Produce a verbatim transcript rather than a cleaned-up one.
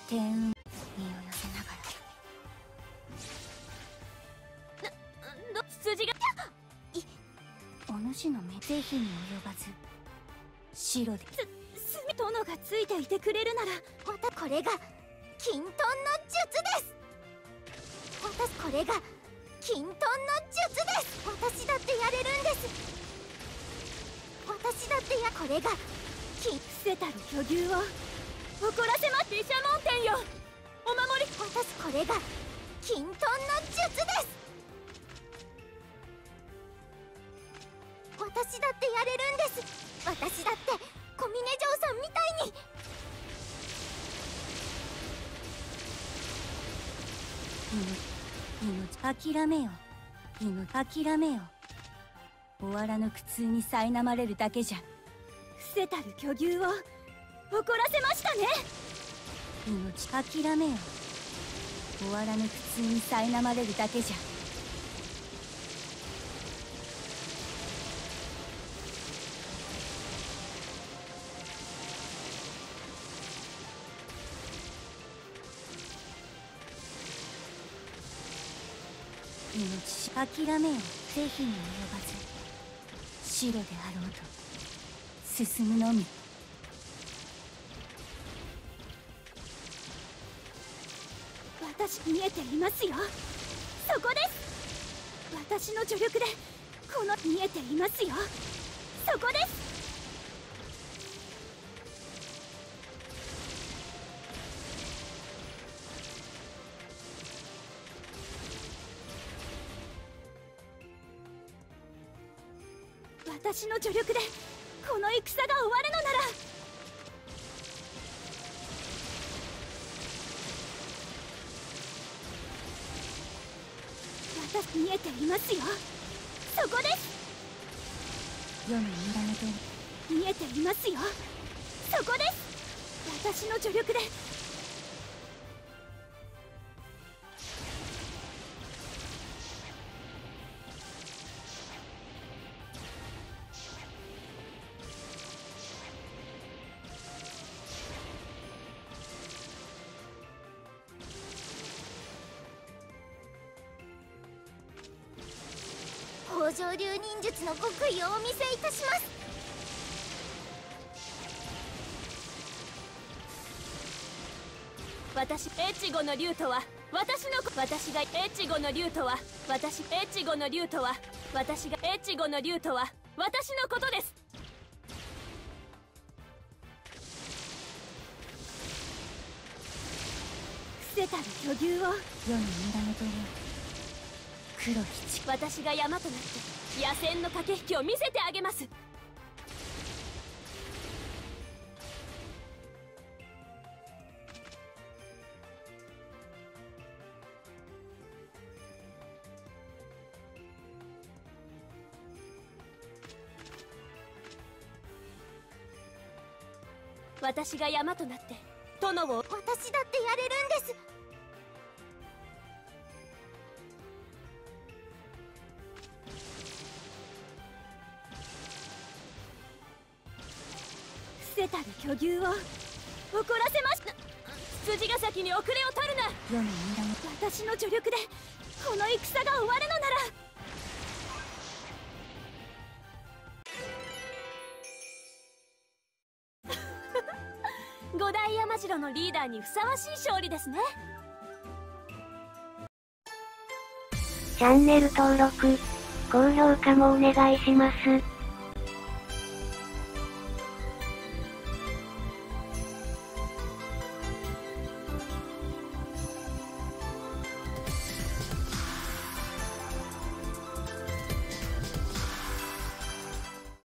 天運身を寄せながらな、筋がいお主の目是非に及ばず白です墨殿がついていてくれるならまたこれが金遁の術です。私これが金遁の術です。私だってやれるんです。私だってやこれが金伏せたる巨牛を怒らせま毘沙門天よ、お守り。私これが金遁の術です。私だってやれるんです。私だって小峰嬢さんみたいに。命諦めよ、命諦めよ。終わらぬ苦痛に苛まれるだけじゃ。伏せたる巨牛を怒らせましたね。命諦めよ、終わらぬ苦痛に苛まれるだけじゃ。命諦めよ、是非に及ばず白であろうと進むのみ。私見えていますよ。そこです。私の助力でこの見えていますよ。そこです。私の助力でこの戦が終わるのなら。私見えていますよ。そこです。世の村の手見えていますよ。そこです。私の助力で。北条流忍術の極意をお見せいたします。私越後の竜とは私の私が越後の竜とは私越後の竜とは私が越後の竜とは私のことです。伏せたる巨牛を世の源よ、黒吉。私が山となって野戦の駆け引きを見せてあげます。私が山となって殿を。私だってやれるんです。伏せたる巨牛を怒らせました。筋ヶ崎に遅れを取るな。世の村の私の助力でこの戦が終わるのなら。五大山城のリーダーにふさわしい勝利ですね。 チャンネル登録、高評価もお願いします。